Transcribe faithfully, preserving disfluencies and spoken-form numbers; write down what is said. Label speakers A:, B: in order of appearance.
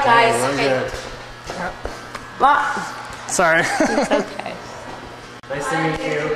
A: right, guys.
B: Oh,
A: okay.
B: Good.
A: Well,
C: Sorry.
A: it's okay.
B: Nice to meet you.